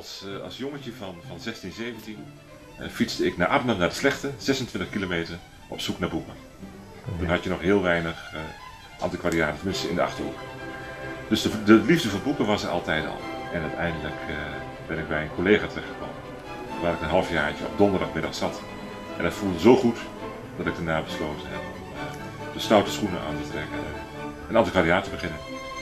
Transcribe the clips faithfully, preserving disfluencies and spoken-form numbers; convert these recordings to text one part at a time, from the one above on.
als, uh, als jongetje van, van zestien, zeventien uh, fietste ik naar Arnhem, naar de Slechte, zesentwintig kilometer, op zoek naar boeken. Toen had je nog heel weinig uh, antiquariaten, tenminste in de Achterhoek. Dus de, de liefde voor boeken was er altijd al. En uiteindelijk uh, ben ik bij een collega terechtgekomen, waar ik een halfjaartje op donderdagmiddag zat. En dat voelde zo goed dat ik daarna besloten heb om uh, de stoute schoenen aan te trekken en een antiquariaat te beginnen.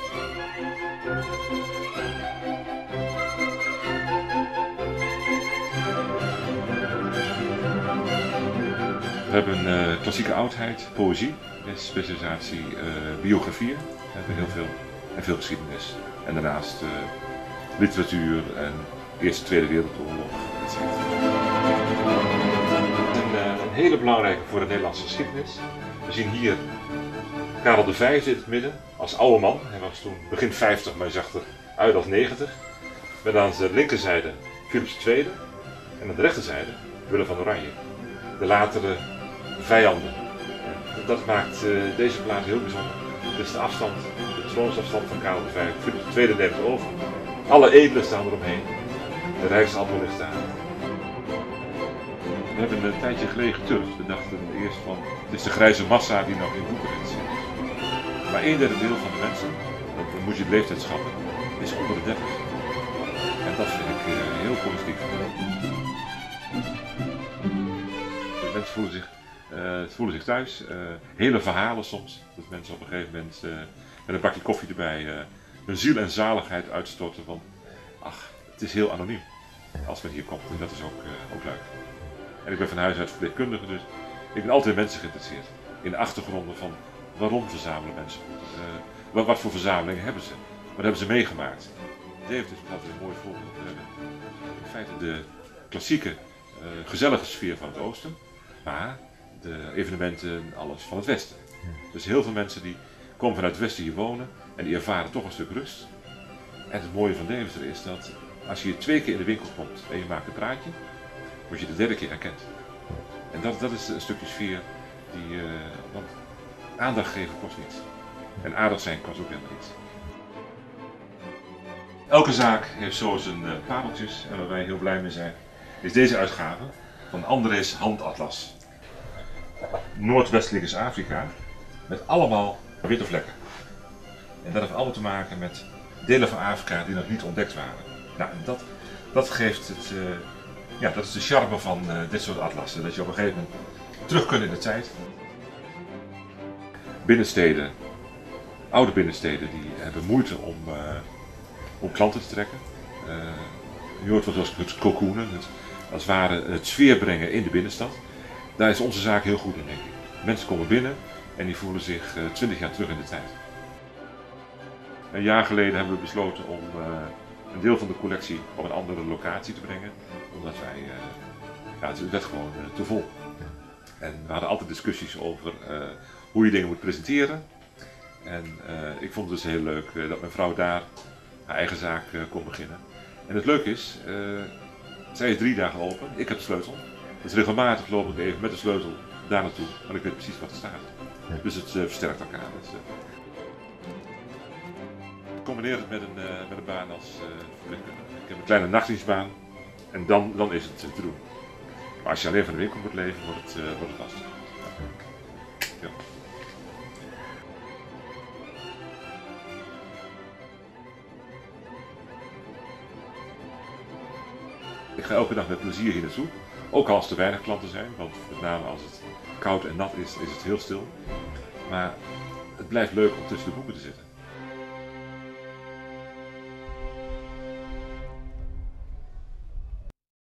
We hebben uh, klassieke oudheid, poëzie, specialisatie uh, biografieën, we hebben heel veel en veel geschiedenis. En daarnaast uh, literatuur en Eerste, Tweede Wereldoorlog, et cetera. Een, uh, een hele belangrijke voor de Nederlandse geschiedenis. We zien hier Karel de Vijfde in het midden, als oude man. Hij was toen begin vijftig, maar hij zag eruit als negentig. Met aan de linkerzijde Philips de Tweede en aan de rechterzijde Willem van Oranje. De latere vijanden. Dat maakt uh, deze plaats heel bijzonder. Dit is de afstand, de troonsafstand van Karel de Vijfde. Philips de Tweede neemt over. Alle edelen staan eromheen. De rijksalbum ligt daar. We hebben een tijdje geleden geturfd. We dachten eerst van, het is de grijze massa die nog in Boekarest zit. Maar een derde deel van de mensen, dan moet je de leeftijd schatten, is onder de dertig. En dat vind ik uh, heel positief. De mensen voelen zich, uh, voelen zich thuis. Uh, hele verhalen soms. Dat mensen op een gegeven moment uh, met een bakje koffie erbij uh, hun ziel en zaligheid uitstorten van, ach, het is heel anoniem als men hier komt. En dat is ook, uh, ook leuk. En ik ben van huis uit verpleegkundige, dus ik ben altijd in mensen geïnteresseerd. In de achtergronden van waarom verzamelen mensen goed? Uh, wat, wat voor verzamelingen hebben ze? Wat hebben ze meegemaakt? Deventer is altijd een mooi voorbeeld. We hebben in feite de klassieke, uh, gezellige sfeer van het oosten, maar de evenementen, alles van het westen. Dus heel veel mensen die komen vanuit het westen hier wonen en die ervaren toch een stuk rust. En het mooie van Deventer is dat als je hier twee keer in de winkel komt en je maakt een praatje, word je de derde keer erkend. En dat, dat is een stukje sfeer die, uh, want aandacht geven kost niets. En aardig zijn kost ook helemaal niets. Elke zaak heeft zo zijn uh, pareltjes en waar wij heel blij mee zijn, is deze uitgave van André's Handatlas. Noordwestelijk is Afrika, met allemaal witte vlekken. En dat heeft allemaal te maken met delen van Afrika die nog niet ontdekt waren. Nou, dat, dat geeft het, uh, ja, dat is de charme van uh, dit soort atlassen, dat je op een gegeven moment terug kunt in de tijd. Binnensteden, oude binnensteden, die hebben moeite om, uh, om klanten te trekken. Uh, je hoort wat als het cocoonen, het, als het ware het sfeer brengen in de binnenstad. Daar is onze zaak heel goed in, denk ik. Mensen komen binnen en die voelen zich twintig uh, jaar terug in de tijd. Een jaar geleden hebben we besloten om uh, een deel van de collectie op een andere locatie te brengen, omdat wij, uh, ja, het werd gewoon uh, te vol. En we hadden altijd discussies over uh, hoe je dingen moet presenteren. En uh, ik vond het dus heel leuk uh, dat mijn vrouw daar haar eigen zaak uh, kon beginnen. En het leuke is, uh, zij is drie dagen open, ik heb de sleutel. Dus regelmatig loop ik even met de sleutel daar naartoe, want ik weet precies wat er staat. Dus het uh, versterkt elkaar. Dus, uh, ik combineer het met een, uh, met een baan als uh, verpleegkundige. Ik heb een kleine nachtdienstbaan en dan, dan is het uh, te doen. Maar als je alleen van de winkel moet leven, wordt het, uh, wordt het lastig. Ja. Ik ga elke dag met plezier hier naartoe. Ook als er weinig klanten zijn, want met name als het koud en nat is, is het heel stil. Maar het blijft leuk om tussen de boeken te zitten.